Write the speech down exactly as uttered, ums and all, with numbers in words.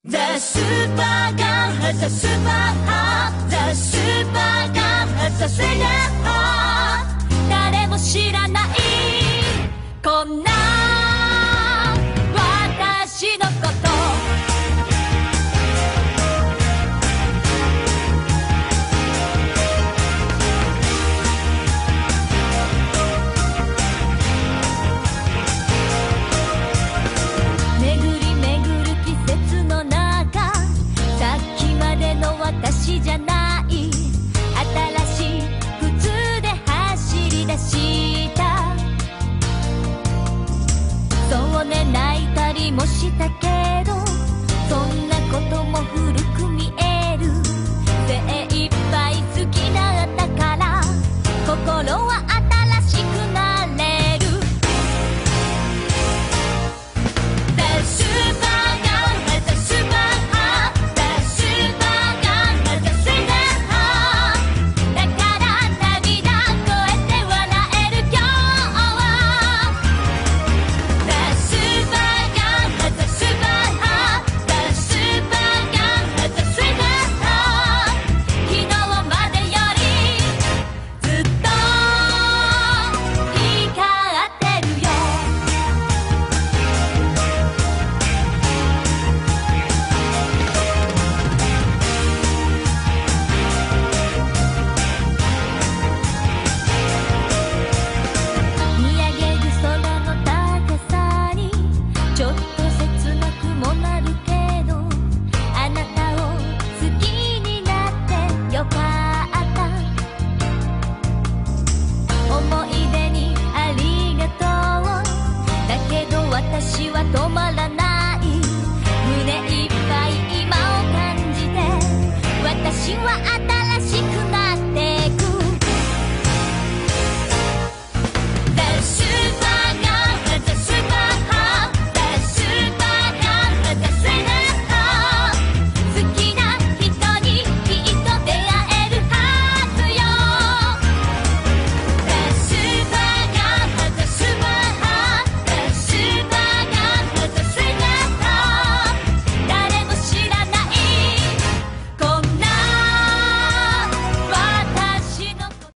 The super gun has a super heart. The super gun has a super heart. 誰も知らないこんな私のこと私じゃない新しい靴で走り出したそうね泣いたりもしたけどそんなことも古く見える精一杯好きだったから心は新しくなれる The super girl has a super heart The super私は止まらない胸いっぱい今を感じて私は